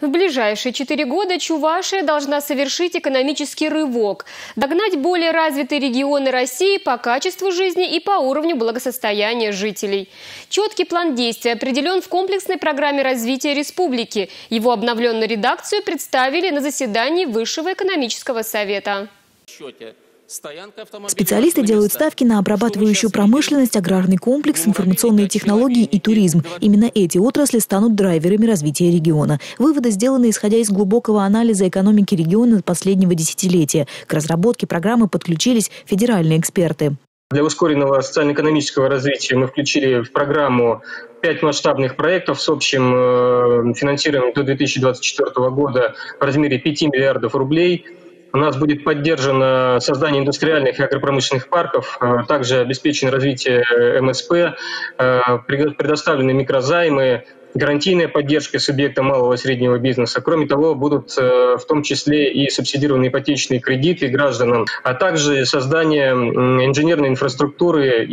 В ближайшие 4 года Чувашия должна совершить экономический рывок, догнать более развитые регионы России по качеству жизни и по уровню благосостояния жителей. Четкий план действий определен в комплексной программе развития республики. Его обновленную редакцию представили на заседании Высшего экономического совета. Специалисты делают ставки на обрабатывающую промышленность, аграрный комплекс, информационные технологии и туризм. Именно эти отрасли станут драйверами развития региона. Выводы сделаны исходя из глубокого анализа экономики региона последнего десятилетия. К разработке программы подключились федеральные эксперты. Для ускоренного социально-экономического развития мы включили в программу 5 масштабных проектов с общим финансированием до 2024 года в размере 5 миллиардов рублей. У нас будет поддержано создание индустриальных и агропромышленных парков, также обеспечено развитие МСП, предоставлены микрозаймы, гарантийная поддержка субъекта малого и среднего бизнеса. Кроме того, будут в том числе и субсидированные ипотечные кредиты гражданам, а также создание инженерной инфраструктуры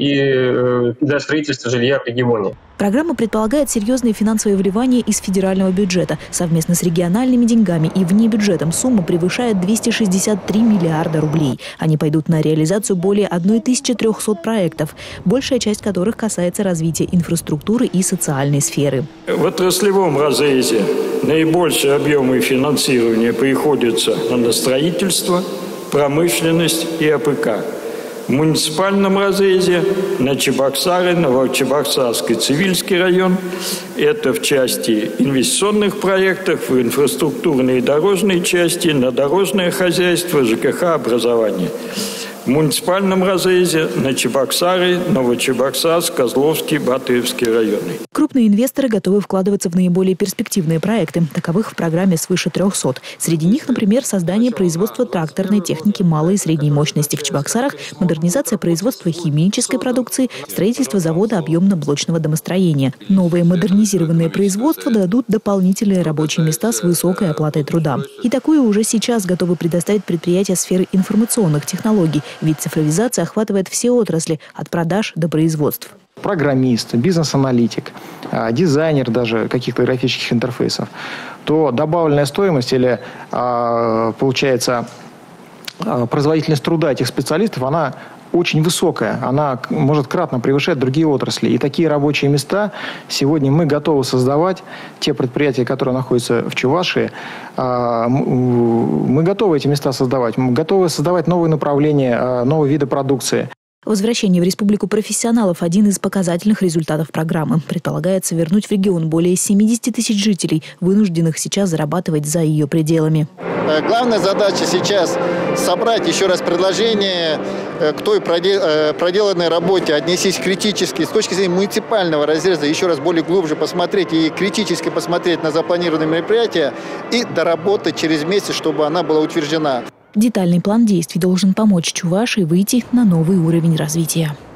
и для строительства жилья в регионе. Программа предполагает серьезные финансовые вливания из федерального бюджета. Совместно с региональными деньгами и внебюджетом сумма превышает 263 миллиарда рублей. Они пойдут на реализацию более 1300 проектов, большая часть которых касается развития инфраструктуры и социальной сферы. В отраслевом разрезе наибольшие объемы финансирования приходятся на строительство, промышленность и АПК. В муниципальном разрезе на Чебоксары, Новочебоксарский, Цивильский район. Это в части инвестиционных проектов, в инфраструктурной и дорожной части, на дорожное хозяйство, ЖКХ, образование. В муниципальном разрезе на Чебоксары, Новочебоксарск, Козловский, Батыевский районы. Крупные инвесторы готовы вкладываться в наиболее перспективные проекты. Таковых в программе свыше 300. Среди них, например, создание производства тракторной техники малой и средней мощности в Чебоксарах, модернизация производства химической продукции, строительство завода объемно-блочного домостроения. Новые модернизированные производства дадут дополнительные рабочие места с высокой оплатой труда. И такое уже сейчас готовы предоставить предприятия сферы информационных технологий, ведь цифровизация охватывает все отрасли, от продаж до производств. Программист, бизнес-аналитик, дизайнер даже каких-то графических интерфейсов, то добавленная стоимость или, получается, производительность труда этих специалистов, она очень высокая. Она может кратно превышать другие отрасли. И такие рабочие места сегодня мы готовы создавать. Те предприятия, которые находятся в Чувашии, мы готовы эти места создавать. Мы готовы создавать новые направления, новые виды продукции. Возвращение в республику профессионалов – один из показательных результатов программы. Предполагается вернуть в регион более 70 тысяч жителей, вынужденных сейчас зарабатывать за ее пределами. Главная задача сейчас – собрать еще раз предложение к той проделанной работе, отнестись критически с точки зрения муниципального разреза, еще раз более глубже посмотреть и критически посмотреть на запланированные мероприятия и доработать через месяц, чтобы она была утверждена. Детальный план действий должен помочь Чувашии выйти на новый уровень развития.